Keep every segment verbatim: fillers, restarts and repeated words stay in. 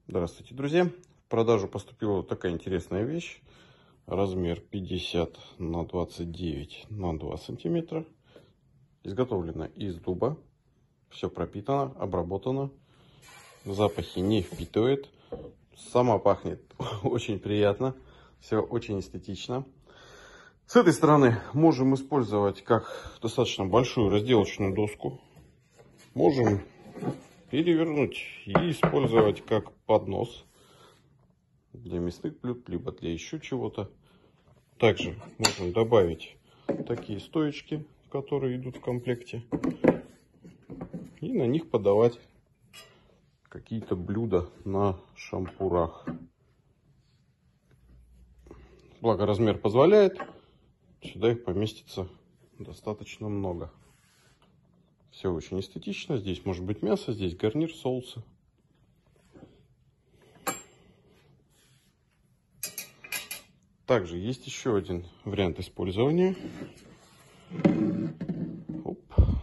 Здравствуйте, друзья! В продажу поступила вот такая интересная вещь. Размер пятьдесят на двадцать девять на два сантиметра. Изготовлена из дуба. Все пропитано, обработано. Запахи не впитывает. Сама пахнет очень приятно. Все очень эстетично. С этой стороны можем использовать как достаточно большую разделочную доску. Можем перевернуть и использовать как поднос для мясных блюд, либо для еще чего-то. Также можем добавить такие стоечки, которые идут в комплекте, и на них подавать какие-то блюда на шампурах. Благо размер позволяет, сюда их поместится достаточно много. Все очень эстетично. Здесь может быть мясо, здесь гарнир, соусы. Также есть еще один вариант использования. Оп.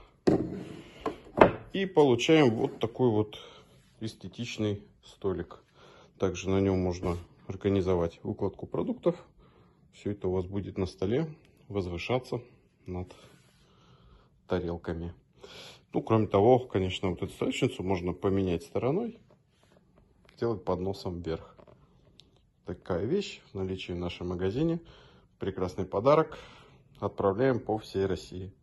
И получаем вот такой вот эстетичный столик. Также на нем можно организовать выкладку продуктов. Все это у вас будет на столе возвышаться над тарелками. Ну, кроме того, конечно, вот эту столешницу можно поменять стороной, сделать подносом вверх. Такая вещь в наличии в нашем магазине. Прекрасный подарок. Отправляем по всей России.